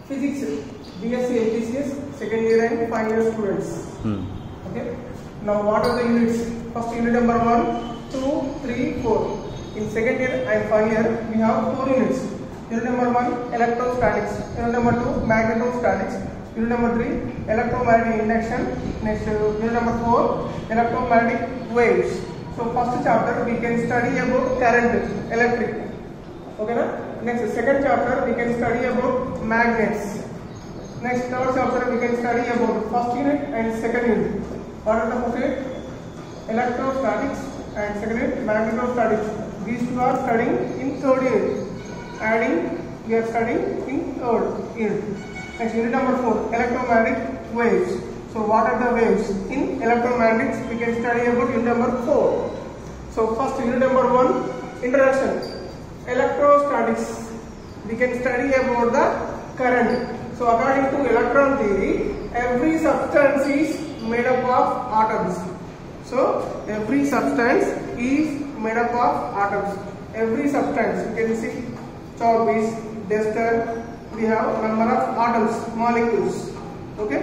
Physics, BSc, HCS, second year and final year students. Okay. Now what are the units? First unit number 1, 2, 3, 4. In second year and final year we have 4 units. Unit number 1, electrostatics. Unit number 2, magnetostatics. Unit number 3, electromagnetic induction. Next unit number 4, electromagnetic waves. So first chapter we can study about current, electric. Okay na? Next second chapter we can study about magnets. Next third chapter we can study about first unit and second unit. What are the first unit? Electrostatics and second unit magnetostatics. These two are studying in third unit. Adding we are studying in third unit. Next unit number 4, electromagnetic waves. So what are the waves? In electromagnetics we can study about unit number 4. So first unit number 1, introduction. Electrostatics, we can study about the current. So according to electron theory, every substance is made up of atoms. So every substance is made up of atoms. Every substance, you can see chalk piece, duster, we have number of atoms, molecules. Okay.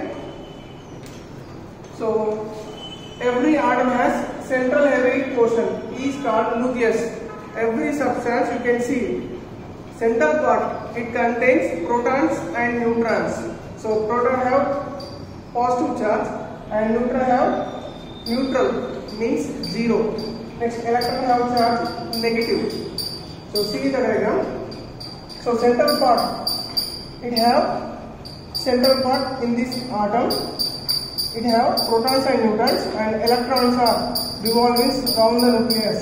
So every atom has central heavy portion is called nucleus. Every substance you can see center part, it contains protons and neutrons. So proton have positive charge and neutron have neutral, means 0. Next electron have charge negative. So see the diagram. So central part, it have central part in this atom, it have protons and neutrons, and electrons are revolving around the nucleus.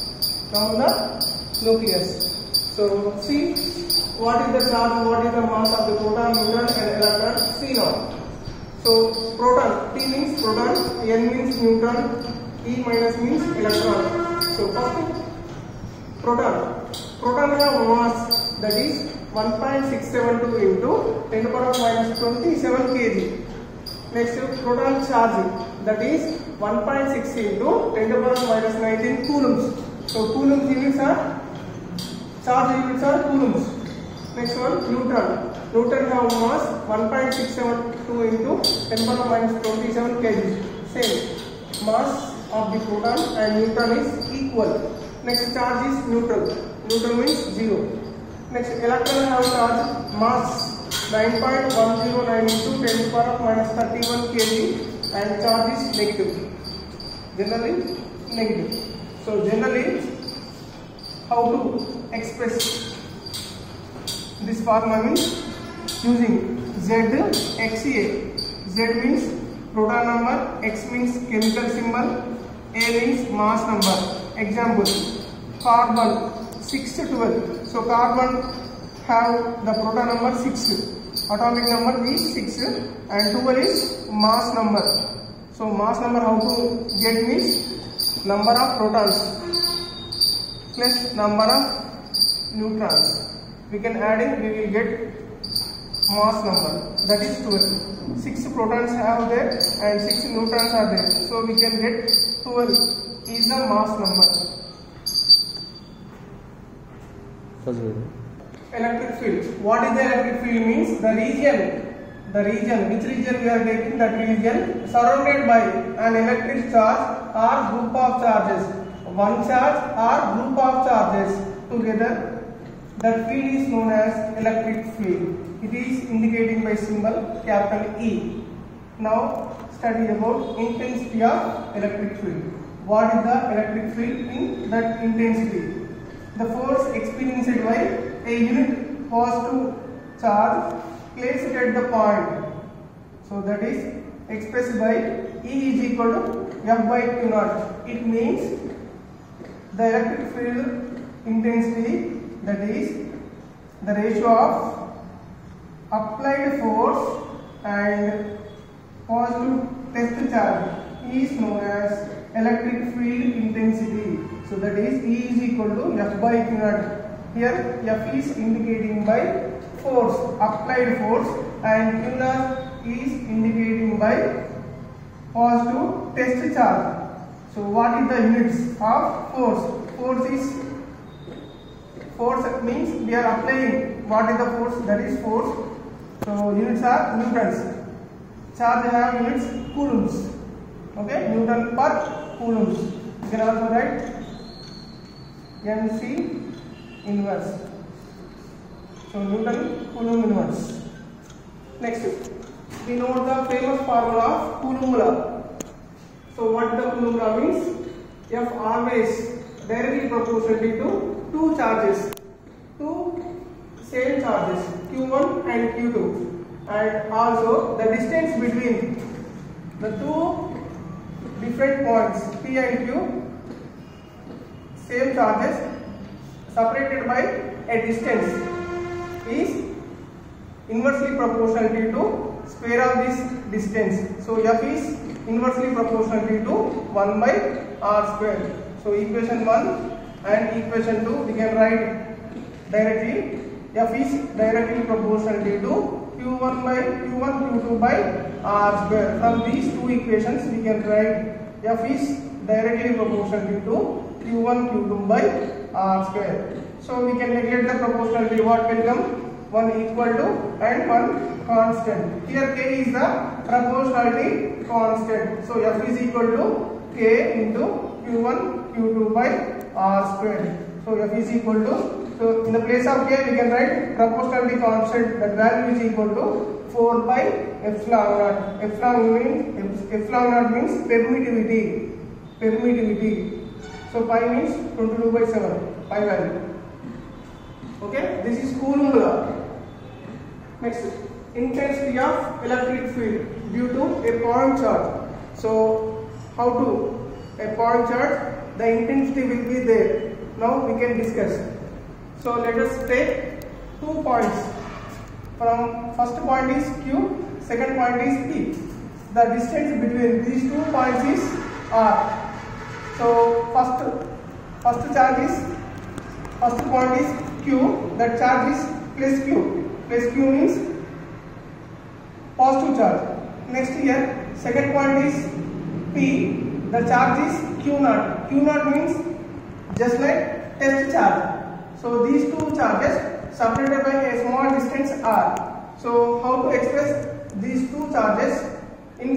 So see what is the charge, what is the mass of the proton, neutron and electron. See now. So proton, P means proton, N means neutron, E minus means electron. So first proton have mass, that is 1.672 into 10 to the power minus 27 kg. Next proton charge, that is 1.6 into 10 to the power minus 19 coulombs. So coulombs units are, charge units are coulombs. Next one, neutron have mass 1.672 into 10 to the power minus 27 kg. Same mass of the proton and neutron is equal. Next charge is neutral means 0. Next electron have charge mass 9.109 into 10 to the power minus 31 kg and charge is negative. Generally negative. So generally, how to express this formula means using ZXA. Z means proton number, X means chemical symbol, A means mass number. Example, carbon 6 to 12. So carbon have the proton number 6, atomic number is 6, and 12 is mass number. So mass number how to get means number of protons plus number of neutrons. We can add in, we will get mass number, that is 12. 6 protons have there and 6 neutrons are there. So we can get 12 is the mass number. Electric field. What is the electric field means? The region, which region we are taking, that region surrounded by an electric charge or group of charges. One charge or group of charges together, that field is known as electric field. It is indicating by symbol capital E. Now study about intensity of electric field. What is the electric field in that intensity? The force experienced by a unit positive charge placed at the point. So that is expressed by E is equal to F by Q naught. It means the electric field intensity, that is the ratio of applied force and positive test charge is known as electric field intensity. So that is E is equal to F by Q naught. Here F is indicating by force, applied force, and Q naught is indicating by positive test charge. So what is the units of force? Force means we are applying. What is the force? That is force So units are newtons. Charge have units coulombs. Okay, Newton per coulombs. You can also write NC inverse. So Newton Coulomb inverse. Next, we know the famous formula of Coulomb law. So what the Coulomb law means? F always directly proportionally to two charges, two same charges, Q1 and Q2, and also the distance between the two different points P and Q, same charges separated by a distance, is inversely proportional to square of this distance. So F is inversely proportional to 1 by r square. So equation 1 and equation 2 we can write directly. F is directly proportional to Q1 by Q1 Q2 by r square. From these two equations we can write F is directly proportional to Q1 Q2 by r square. So we can neglect the proportionality. What will come? 1 equal to and 1 constant. Here K is the proportionality constant. So F is equal to K into Q1 Q2 by r square. So F is equal to, so in the place of K we can write proportionality constant, that value is equal to 4 by epsilon naught. Epsilon naught means permittivity. So pi means 22 by 7, pi value. Okay, this is Coulomb law. Next, intensity of electric field due to a point charge. So how to a point charge, the intensity will be there. Now we can discuss. So let us take 2 points. From first point is Q, second point is P. The distance between these 2 points is R. So first charge is, first point is Q, that charge is plus Q. Plus Q means positive charge. Next here, second point is P, the charge is Q naught. Q naught means just like test charge. So these two charges separated by a small distance R. So how to express these two charges in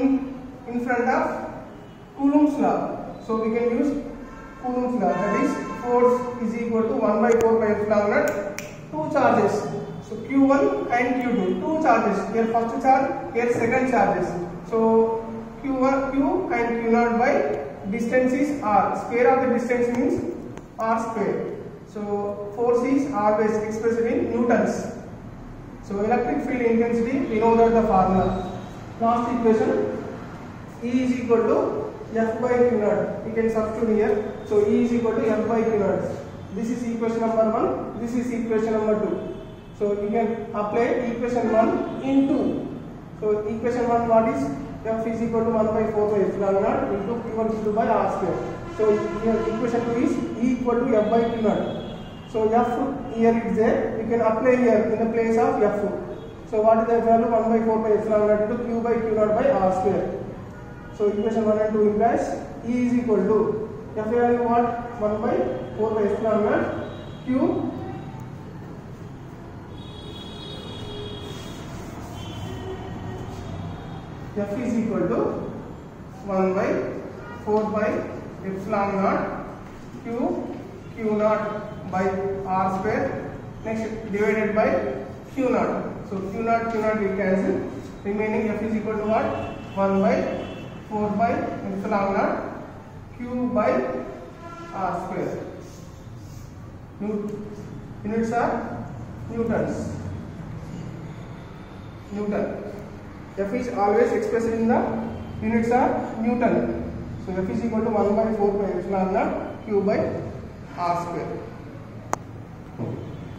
front of Coulomb's law? So we can use Coulomb's law, that is force is equal to 1 by 4 by epsilon naught, two charges. So Q1 and Q2, two charges. Here first charge, here second charges. So Q and Q naught by distance is R. Square of the distance means R square. So force is always expressed in newtons. So electric field intensity, we know that the formula. Last equation, E is equal to F by Q naught. We can substitute here. So E is equal to F by Q naught. This is equation number 1. This is equation number 2. So you can apply equation 1 in 2. So equation 1 what is? F is equal to 1 by 4 by epsilon naught into Q1 Q2 by r square. So here equation 2 is E equal to F by Q naught. So F here is there. We can apply here in the place of F. So what is the value? 1 by 4 by epsilon naught into Q by Q naught by r square. So equation 1 and 2 implies E is equal to F value what? 1 by 4 by epsilon naught Q F is equal to 1 by 4 by epsilon naught Q naught by r square. Next divided by Q naught. So Q naught will cancel. Remaining F is equal to what? 1 by 4 by epsilon naught Q by r square. Units are newtons. Newton. F is always expressed in the units are Newton. So F is equal to 1 by 4 by epsilon naught Q by r square.